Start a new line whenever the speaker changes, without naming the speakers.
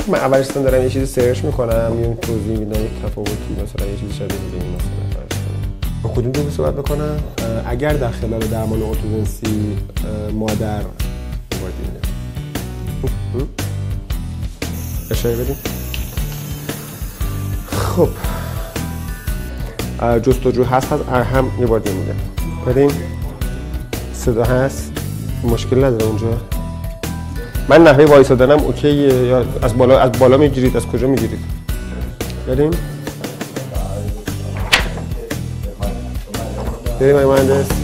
من اولش دارم یه چیزی سرچ میکنم، یه توضیح میدم، یک تفاوتی مثلا یه چیزی شبیه به این مثلا با کدوم جزء صحبت بکنم. اگر در خلال درمان ارتودنسی مادر وارد میده اشاره بدیم. خب جستجو هست هم یه بار دیگه میده بدیم. صدا هست، مشکل نداره اونجا. من نحوه وایسادنم اوکیه یا از بالا میگیرید؟ از کجا میگیرید؟ بریم بریم آقای مهندس.